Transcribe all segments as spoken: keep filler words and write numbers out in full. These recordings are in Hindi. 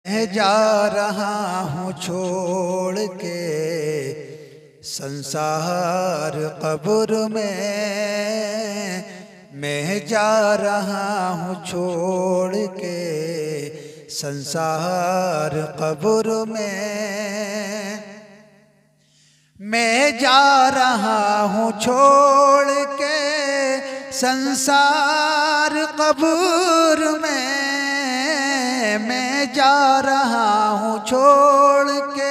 मैं जा रहा हूँ छोड़ के संसार कब्र में, मैं जा रहा हूँ छोड़ के संसार कब्र में, मैं जा रहा हूँ छोड़ के संसार कब्र में, मैं जा रहा हूँ छोड़ के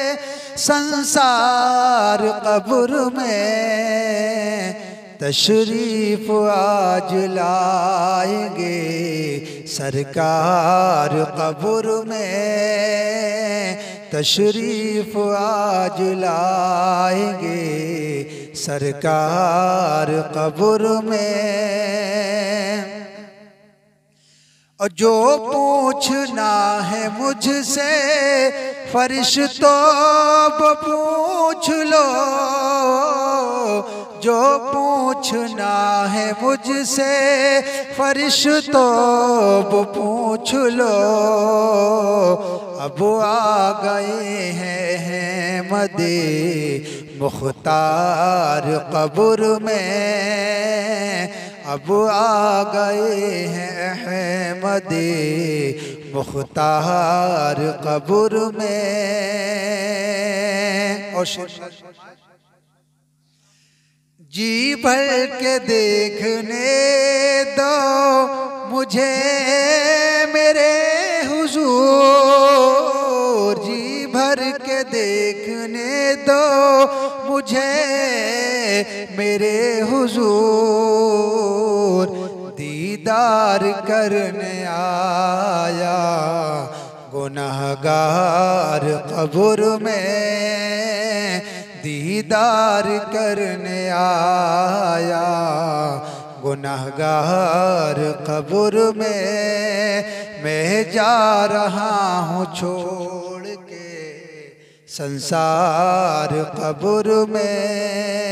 संसार कब्र में, तशरीफ आज लाएंगे सरकार कब्र में, तशरीफ आज लाएंगे सरकार कब्र में। और जो पूछना है मुझसे फरिश्तों वो पूछ लो, जो पूछना है मुझसे फरिश्तों वो पूछ लो, अब आ गए हैं मदे मुख्तार कब्र में, अब आ गए हैं अहमदे मुख्तार कब्र में। और जी भर के देखने दो मुझे मेरे हुजूर, जी भर के देखने दो मुझे मेरे हुजूर, दीदार करने आया गुनहगार कब्र में, दीदार करने आया गुनहगार कब्र में, मैं जा रहा हूँ छोड़ के संसार कब्र में।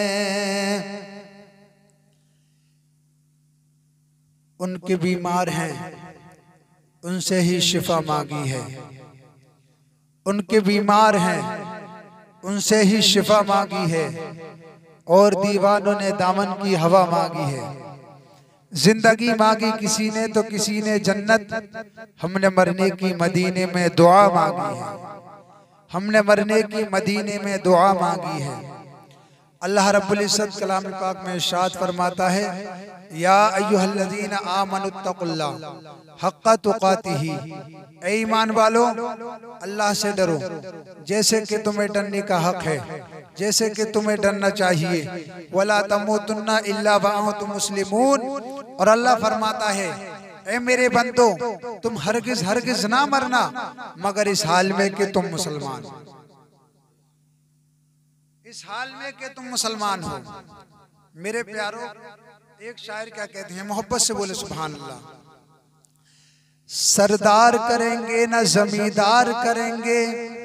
उनके बीमार हैं उनसे ही शिफा मांगी है, उनके बीमार हैं उनसे ही शिफा मांगी है, और दीवानों ने दामन की हवा मांगी है। जिंदगी मांगी किसी ने तो किसी ने जन्नत, हमने मरने की मदीने में दुआ मांगी है, हमने मरने की मदीने में दुआ मांगी है। अल्लाह रब्बुल इज्जत कलाम पाक में इरशाद फरमाता है, या अय्युहल्लज़ीना आमनुत्तकुल्लाह हक़्क़ तुक़ातिही, ऐ ईमान वालों अल्लाह से डरो जैसे कि तुम्हें डरने का हक है, जैसे कि तुम्हें डरना चाहिए। वला तमूतुन्ना इल्ला व अंतुम मुस्लिमून, और अल्लाह फरमाता है, ऐ मेरे बंदो तुम हरगिज हरगिज ना मरना मगर इस हाल में कि तुम मुसलमान, इस हाल में कि तुम मुसलमान हो। मेरे प्यारो, एक शायर क्या कहते हैं, मोहब्बत से बोले सुभान अल्लाह। सरदार करेंगे ना जमींदार करेंगे,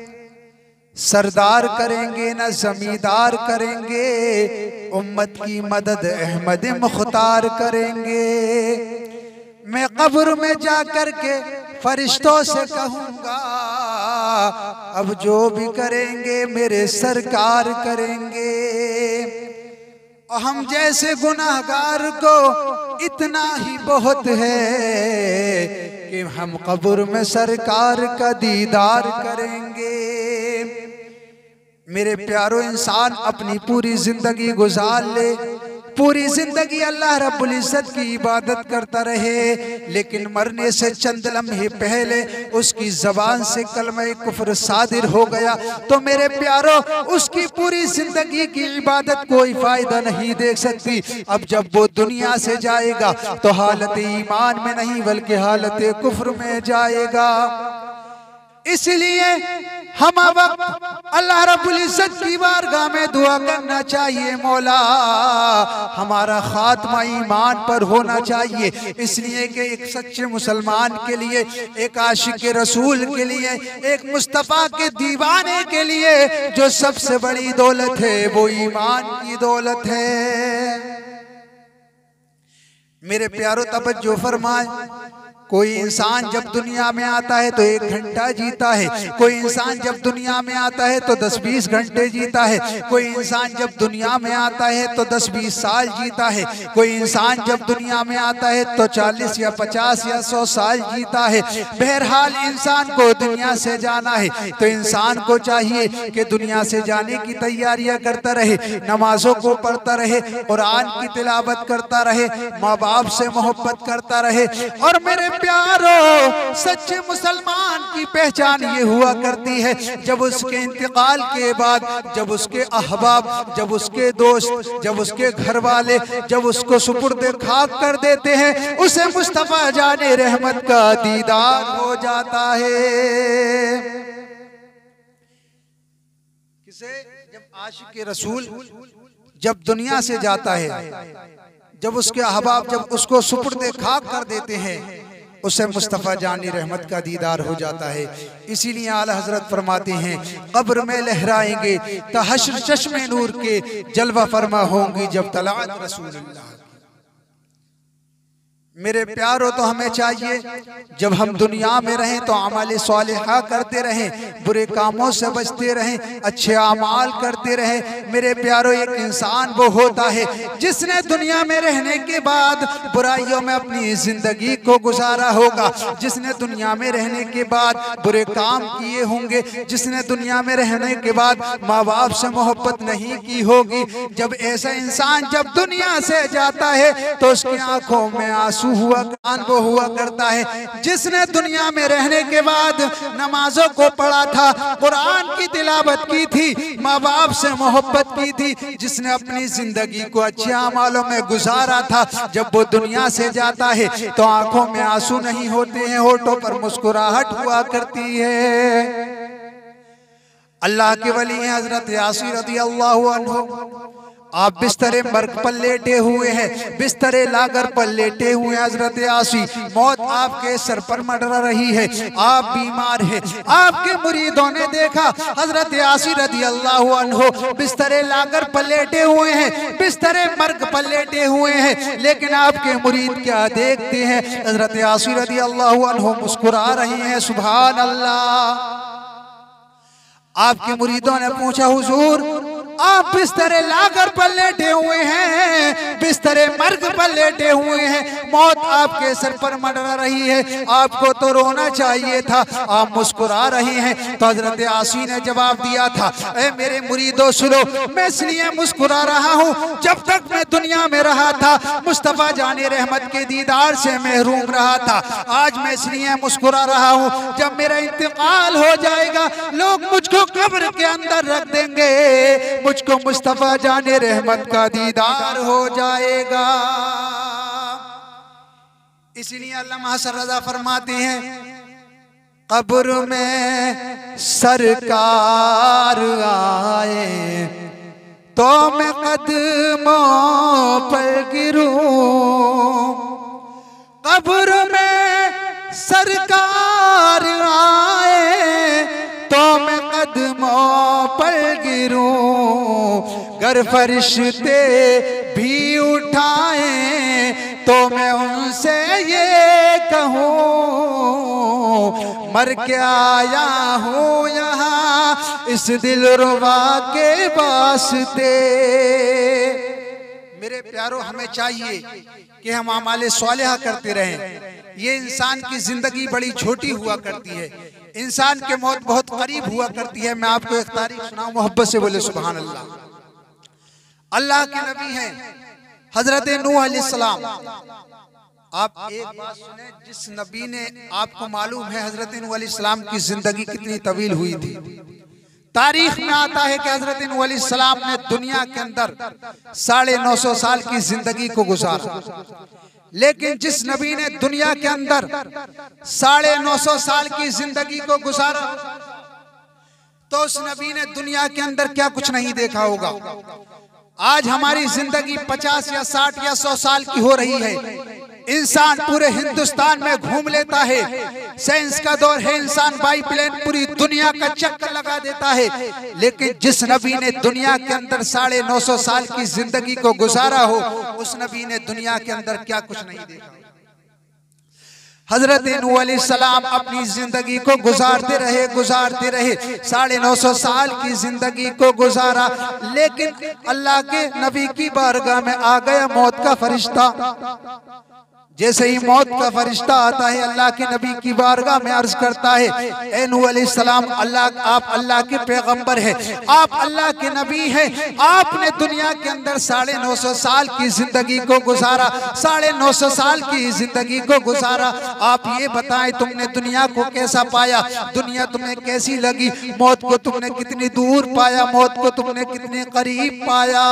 सरदार करेंगे ना जमींदार करेंगे, उम्मत की मदद अहमद मुख्तार करेंगे। मैं कब्र में जा कर के फरिश्तों से कहूँगा, अब जो भी करेंगे मेरे सरकार करेंगे। और हम जैसे गुनाहगार को इतना ही बहुत है कि हम कब्र में सरकार का दीदार करेंगे। मेरे प्यारो, इंसान अपनी पूरी जिंदगी गुजार ले, पूरी जिंदगी अल्लाह रब्बुल इज्जत की इबादत करता रहे, लेकिन मरने से चंद लम्हे पहले उसकी जबान से कलमा कुफ्र सादिर हो गया, तो मेरे प्यारो उसकी पूरी जिंदगी की इबादत कोई फायदा नहीं दे सकती। अब जब वो दुनिया से जाएगा तो हालत ईमान में नहीं बल्कि हालत कुफ्र में जाएगा। इसलिए हम वक्त अल्लाह रब्बुल इज्जत की बारगाह में दुआ करना चाहिए, मौला हमारा खात्मा ईमान पर होना चाहिए। इसलिए कि एक सच्चे मुसलमान के लिए, एक आशिक रसूल के लिए, एक मुस्तफ़ा के दीवाने के लिए जो सबसे बड़ी दौलत है वो ईमान की दौलत है। मेरे प्यारो तवज्जो फरमाए, कोई इंसान जब दुनिया में आता है तो एक घंटा जीता है, कोई इंसान जब दुनिया में आता है तो दस बीस घंटे जीता है, कोई इंसान जब दुनिया में आता है तो दस बीस साल जीता है, कोई इंसान जब दुनिया में आता है तो चालीस या पचास या सौ साल जीता है। बहरहाल इंसान को दुनिया से जाना है तो इंसान को चाहिए कि दुनिया से जाने की तैयारियां करता रहे, नमाजों को पढ़ता रहे, कुरान की तिलावत करता रहे, माँ बाप से मोहब्बत करता रहे। और मेरे प्यारो, सच्चे मुसलमान की पहचान ये हुआ करती है जब उसके इंतकाल के बाद, जब उसके अहबाब, जब उसके दोस्त, जब उसके घर वाले, जब उसको सुपुर्द खाक कर देते हैं, उसे मुस्तफा जाने रहमत का दीदार हो जाता है। किसे? जब आशिक रसूल जब दुनिया से जाता है, जब उसके अहबाब जब उसको सुपुर्द खाक कर देते हैं, उसे मुस्तफ़ा जानी रहमत का दीदार हो जाता है। इसीलिए आला हजरत फरमाते हैं, कब्र में लहराएंगे तो हश्र चश्मे नूर के जलवा फरमा होंगी जब तलाअत रसूलुल्लाह। मेरे प्यारो, तो हमें चाहिए जब हम दुनिया में रहें तो अमाल सालिहा करते रहें, बुरे कामों से बचते रहें, अच्छे अमाल करते रहें। मेरे प्यारो, एक इंसान वो होता है जिसने दुनिया में रहने के बाद बुराइयों में अपनी जिंदगी को गुजारा होगा, जिसने दुनिया में रहने के बाद बुरे काम किए होंगे, जिसने दुनिया में रहने के बाद माँ बाप से मोहब्बत नहीं की होगी। जब ऐसा इंसान जब दुनिया से जाता है तो उसकी आंखों में आंसू हुआ कान वो हुआ करता है। जिसने दुनिया में रहने के बाद नमाजों को पढ़ा था, कुरान की तिलावत की थी, माँ बाप से मोहब्बत की थी, जिसने अपनी जिंदगी को अच्छे अमालों में गुजारा था, जब वो दुनिया से जाता है तो आंखों में आंसू नहीं होते हैं, होठों पर मुस्कुराहट हुआ करती है। अल्लाह के वली हैं हजरत यासीर रज़ियल्लाहु अन्हु। आप बिस्तरे मर्ग पर लेटे हुए हैं, बिस्तरे लागर पर लेटे हुए हैं हजरत यासी, मौत आपके सर पर मंडरा रही है, आप बीमार हैं। आपके मुरीदों ने देखा हजरत यासी रज़ियल्लाहु अन्हु बिस्तरे लागर पर लेटे हुए हैं, बिस्तरे मर्ग पर लेटे हुए हैं, लेकिन आपके मुरीद क्या देखते हैं? हजरत यासी रज़ियल्लाहु अन्हु मुस्कुरा रही हैं। सुभान अल्लाह। आपके मुरीदों ने पूछा, हुजूर आप बिस्तरे लागर पर लेटे हुए हैं, बिस्तरे मर्ग पर लेटे हुए हैं, मौत आपके सर पर मंडरा रही है, आपको तो रोना चाहिए था, आप मुस्कुरा रहे हैं। तो हजरत यासी ने जवाब दिया था, ए मेरे मुरीदों सुनो, मैं इसलिए मुस्कुरा रहा हूँ, जब तक मैं दुनिया में रहा था मुस्तफा जाने रहमत के दीदार से महरूम रहा था। आज मैं इसलिए मुस्कुरा रहा हूँ, जब मेरा इंतकाल हो जाएगा लोग मुझको कब्र के अंदर रख देंगे, मुझको मुस्तफा जाने रहमत का दीदार हो जाएगा। इसलिए अल्लामा हसन रज़ा फरमाते हैं, कब्र में सरकार आए तो मैं कदमों पर गिरूं, कब्र में सरकार आए तो मैं कदमों पर गिरूं, गर फरिश्ते भी उठाएं तो मैं उनसे ये कहूं, मर के आया हूँ यहाँ इस दिलरुबा के वास्ते। मेरे प्यारों, हमें चाहिए कि हम अमाले सालिहा करते रहें। ये इंसान की जिंदगी बड़ी छोटी हुआ करती है, इंसान के मौत बहुत करीब हुआ करती है। मैं आपको एक तारीख सुनाऊं, मोहब्बत से बोले सुभान अल्लाह। अल्लाह के नबी हैं हजरत नूह अलैहिस्सलाम। आप एक बात सुने, जिस नबी ने, आपको मालूम है हजरत नूह अलैहिस्सलाम की जिंदगी कितनी तवील हुई थी। तारीख में आता है कि हजरत नूह अलैहिस्सलाम ने दुनिया के अंदर साढ़े नौ सौ साल की जिंदगी को गुजारा, लेकिन जिस नबी ने दुनिया के अंदर साढ़े नौ सौ साल की जिंदगी को गुजारा, तो उस नबी ने दुनिया के अंदर क्या कुछ नहीं देखा होगा। आज हमारी जिंदगी पचास या साठ या सौ साल की हो रही है, इंसान पूरे हिंदुस्तान में घूम लेता है, साइंस का दौर है, इंसान बाईप्लेन पूरी दुनिया का चक्कर लगा देता है, लेकिन जिस नबी ने दुनिया के अंदर साढ़े नौ सौ साल की जिंदगी को गुजारा हो, उस नबी ने दुनिया के अंदर क्या कुछ नहीं देखा। हजरत नूह अलैहिस्सलाम अपनी जिंदगी को गुजारते रहे गुजारते रहे साढ़े नौ सौ साल की जिंदगी को गुजारा, लेकिन अल्लाह के नबी की बारगाह में आ गया मौत का फरिश्ता। जैसे ही मौत का फरिश्ता आता है अल्लाह के नबी की बारगाह में अर्ज करता है, ए नूह अलैहिस्सलाम, अल्लाह आप अल्लाह के पैगंबर हैं, आप अल्लाह के नबी हैं, आपने दुनिया के अंदर साढ़े नौ सौ साल की जिंदगी को गुजारा, साढ़े नौ सौ साल की जिंदगी को गुजारा। आप ये बताएं तुमने दुनिया को कैसा पाया, दुनिया तुम्हें कैसी लगी, मौत को तुमने कितनी दूर पाया, मौत को तुमने कितने करीब पाया।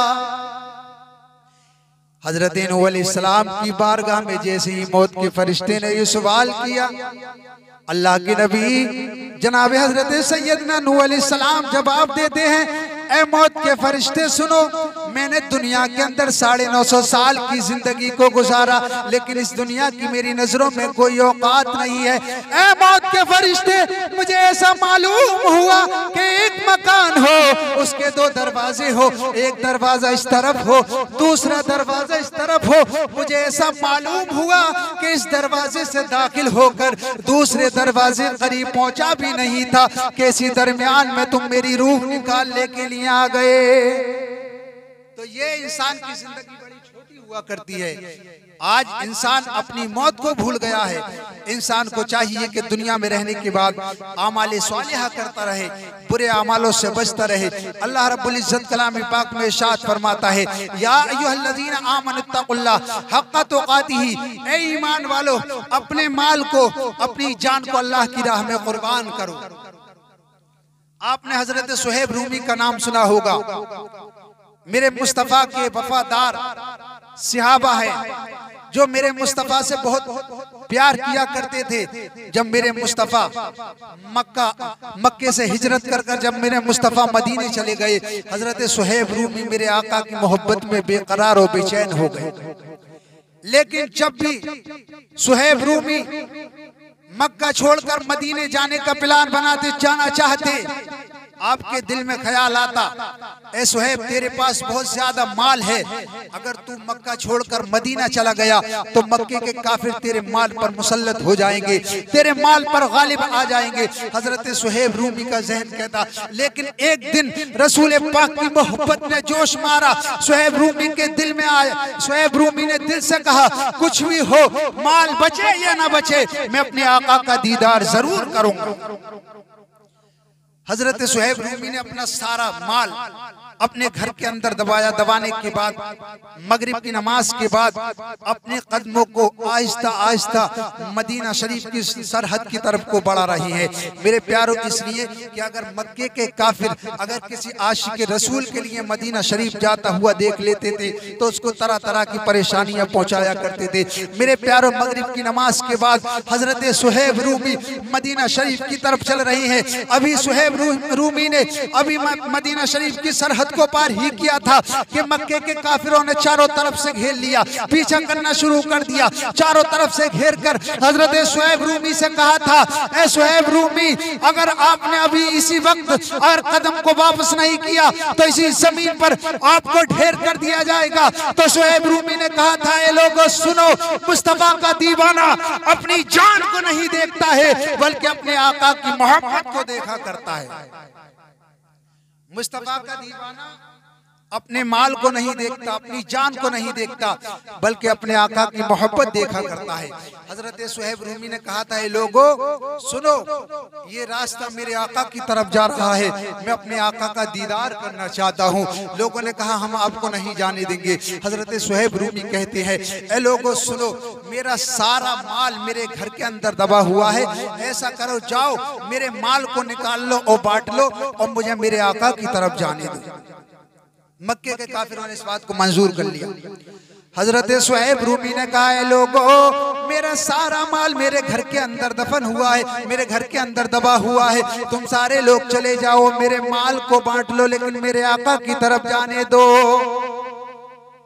हजरत नूह अलैहिस्सलाम की बारगाह में जैसे ही मौत के फरिश्ते ने ये सवाल किया, अल्लाह के नबी जनाब हजरत सैयदना नूह अलैहिस्सलाम जवाब देते हैं, ए मौत के फरिश्ते सुनो, मैंने दुनिया के अंदर साढ़े नौ सौ साल की जिंदगी को गुजारा, लेकिन इस दुनिया की मेरी नजरों में कोई औकात नहीं है। ए मौत के फरिश्ते, मुझे ऐसा मालूम हुआ कि एक मकान हो, उसके दो दरवाजे हो, एक दरवाजा इस तरफ हो, दूसरा दरवाजा इस तरफ हो। मुझे ऐसा मालूम हुआ कि इस दरवाजे से दाखिल होकर दूसरे दरवाजे करीब पहुंचा भी नहीं था कि इसी दरमियान में तुम मेरी रूह निकालने के लिए आ गए। तो ये इंसान की जिंदगी बड़ी छोटी हुआ करती है। आज इंसान अपनी मौत को भूल गया है। इंसान को चाहिए कि दुनिया में रहने के बाद आमाले स्वालिहा करता रहे, बुरे अमालों से बचता रहे। अल्लाह रब्बुल इज्जत कलाम पाक में इरशाद फरमाता है, या अय्युहल्लज़ीना आमनुत्तक़ुल्लाह हक़्क़ तुक़ातिही, ए ईमान वालों, अपने माल को, अपनी जान को अल्लाह की राह में कुर्बान करो। आपने हजरत सुहैब रूमी का नाम सुना होगा, मेरे मुस्तफ़ा के वफादार सहाबा है जो मेरे मुस्तफ़ा से बहुत प्यार किया करते थे। जब मेरे मुस्तफ़ा मक्का मक्के से हिजरत कर कर जब मेरे मुस्तफ़ा मदीने चले गए, हजरत सुहैब रूमी मेरे आका की मोहब्बत में बेकरार और बेचैन हो गए। लेकिन जब भी सुहैब रूमी मक्का छोड़कर मदीने जाने का प्लान बनाते जाना चाहते, आपके दिल में ख्याल आता, ए सुहैब तेरे पास बहुत ज्यादा माल है, अगर तू मक्का छोड़कर मदीना चला गया तो मक्के के काफिर तेरे माल पर मुसल्लत हो जाएंगे, तेरे माल पर गालिब आ जाएंगे। हजरत सुहैब रूमी का जहन कहता, लेकिन एक दिन रसूल पाक की मोहब्बत ने जोश मारा, सुहैब रूमी के दिल में आया। सुहैब रूमी ने दिल से कहा, कुछ भी हो, माल बचे या ना बचे, मैं अपने आका का दीदार जरूर करूंगा। हजरत सुहैब रूमी ने अपना सारा माल अपने घर के अंदर दबाया। दबाने के बाद मगरिब की नमाज के बाद अपने कदमों को आहिस्ता आहिस्ता मदीना शरीफ की सरहद की तरफ को बढ़ा रही है। मेरे प्यारों, इसलिए कि अगर मक्के के काफिर अगर किसी आशिक रसूल के लिए मदीना शरीफ जाता हुआ देख लेते थे तो उसको तरह तरह की परेशानियां पहुंचाया करते थे। मेरे प्यारों, मगरिब की नमाज के बाद हजरत सुहैब रूमी मदीना शरीफ की तरफ चल रही है। अभी सुहैब रूमी ने अभी मदीना शरीफ की सरहद को पार ही किया था कि मक्के के काफिरों ने चारों तरफ से घेर लिया, पीछा करना शुरू कर दिया। चारों तरफ से घेर कर हजरत सुहैब रूमी से कहा था, ए सुहैब रूमी, अगर आपने अभी इसी वक्त और कदम को वापस नहीं किया तो इसी जमीन पर आपको ढेर कर दिया जाएगा। तो सुहैब रूमी ने कहा था, ए लोगों सुनो, मुस्तफा का दीवाना अपनी जान को नहीं देखता है बल्कि अपने आका की मोहब्बत को देखा करता है। मुस्तफा का दीवाना अपने माल को नहीं देखता, अपनी जान को नहीं देखता, बल्कि अपने आका की मोहब्बत देखा करता है। हजरत सुहैब रूमी ने कहा था, लोगों सुनो, ये रास्ता मेरे आका की तरफ जा रहा है, मैं अपने आका का दीदार करना चाहता हूँ। लोगों ने कहा, हम आपको नहीं जाने देंगे। हजरत सुहैब रूमी कहते हैं, ए लोगों सुनो, मेरा सारा माल मेरे घर के अंदर दबा हुआ है, ऐसा करो, जाओ मेरे माल को निकाल लो और बांट लो और मुझे मेरे आका की तरफ जाने दो। मक्के के काफिरों ने इस बात को मंजूर कर लिया। हजरत सुहैब रूमी ने कहा, लोगों मेरा सारा माल मेरे घर के अंदर दफन हुआ है, मेरे घर के अंदर दबा हुआ है, तुम सारे लोग चले जाओ, मेरे माल को बांट लो, लेकिन मेरे आका की तरफ जाने दो।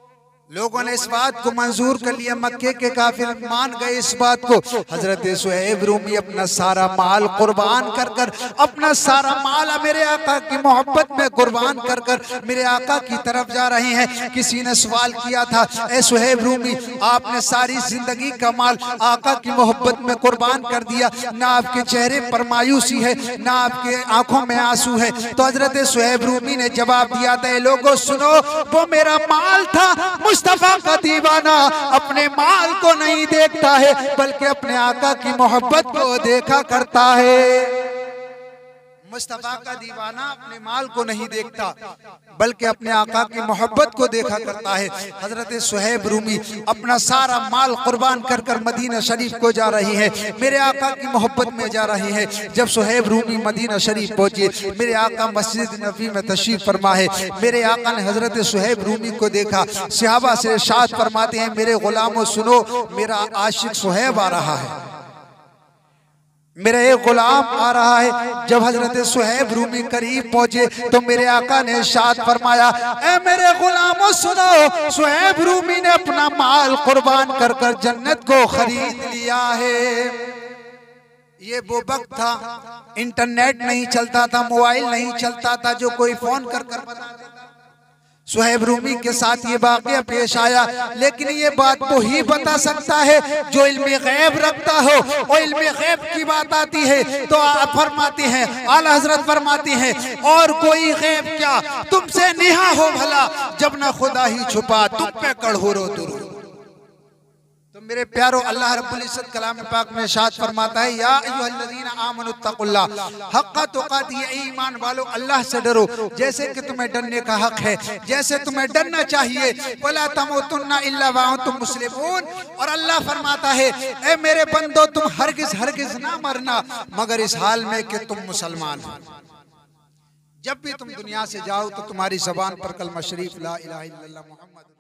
लोगों ने इस बात को मंजूर कर लिया, मक्के के काफिर मान गए इस बात को। हजरत सुहैब रूमी अपना सारा माल कुर्बान कर कर अपना सारा माल मेरे आका की मोहब्बत में कुर्बान कर कर मेरे आका की तरफ जा रहे हैं। किसी ने सवाल किया था, ए सुहैब रूमी, आपने सारी जिंदगी का माल आका की मोहब्बत में कुर्बान कर दिया, ना आपके चेहरे पर मायूसी है, ना आपके आंखों में आंसू है। तो हजरत सुहैब रूमी ने जवाब दिया था, लोगों सुनो, वो मेरा माल था। मुस्तफा का दीवाना अपने माल को नहीं देखता है, बल्कि अपने आका की मोहब्बत को देखा करता है। मुस्तफा का दीवाना अपने माल को नहीं देखता, बल्कि अपने आका की मोहब्बत को देखा करता है। हजरत सुहैब रूमी अपना सारा माल कुर्बान कर कर मदीना शरीफ को जा रही है, मेरे आका की मोहब्बत में जा रही है। जब सुहैब रूमी मदीना शरीफ पहुंचे, मेरे आका मस्जिद नबी में तशरीफ फरमा है। मेरे आका ने हजरत सुहैब रूमी को देखा। सहाबा से इरशाद फरमाते हैं, मेरे गुलामों सुनो, मेरा आशिक सुहैब आ रहा है, मेरा एक गुलाम आ रहा है। जब हजरत सुहैब रूमी करीब पहुंचे तो मेरे आका ने इरशाद फरमाया, ए मेरे गुलामों सुनो, सुहैब रूमी ने अपना माल कुर्बान कर कर जन्नत को खरीद लिया है। ये वो वक्त था, इंटरनेट नहीं चलता था, मोबाइल नहीं चलता था, जो कोई फोन कर कर बता देता। सुहैब रूमी के साथ ये वाक़या पेश आया, लेकिन ये बात वो ही बता सकता है जो इल्म गैब रखता हो। और इल्म गैब की बात आती है तो आप फरमाते हैं, आला हजरत फरमाती हैं, और कोई गैब क्या तुमसे निहा हो भला, जब ना खुदा ही छुपा तुम पे कड़हुरो दुरू। तो मेरे प्यारो, अल्लाह रब्बुल इज्जत कलाम पाक में इरशाद फरमाता है, या अय्युहल्लज़ीना आमनुत्तकुल्लाह हक़्क़ तुक़ातिही, ईमान वालो अल्लाह से डरो जैसे कि तुम्हें डरने का हक है, जैसे तुम्हें डरना चाहिए। वला तमूतुन्ना इल्ला व अंतुम मुस्लिमून। और अल्लाह फरमाता है, ए मेरे बंदो, तुम हरगिज हरगिज ना मरना मगर इस हाल में कि तुम मुसलमान हो। जब भी तुम दुनिया से जाओ तो तुम्हारी ज़बान पर कलमा शरीफ ला इलाहा इल्लल्लाह मुहम्मद